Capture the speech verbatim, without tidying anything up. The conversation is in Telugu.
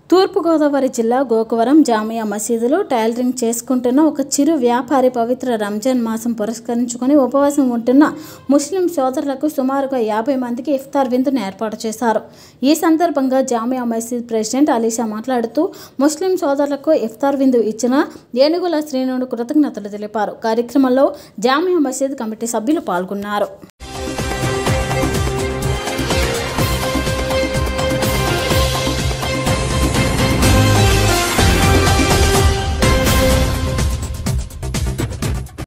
తూర్పుగోదావరి జిల్లా గోకవరం జామియా మసీదులో టైలరింగ్ చేసుకుంటున్న ఒక చిరు వ్యాపారి పవిత్ర రంజాన్ మాసం పురస్కరించుకొని ఉపవాసం ఉంటున్న ముస్లిం సోదరులకు సుమారుగా యాభై మందికి ఇఫ్తార్ విందును ఏర్పాటు చేశారు. ఈ సందర్భంగా జామియా మసీద్ ప్రెసిడెంట్ అలీషా మాట్లాడుతూ ముస్లిం సోదరులకు ఇఫ్తార్ విందు ఇచ్చిన ఏనుగుల శ్రీనుడు కృతజ్ఞతలు తెలిపారు. కార్యక్రమంలో జామియా మసీద్ కమిటీ సభ్యులు పాల్గొన్నారు.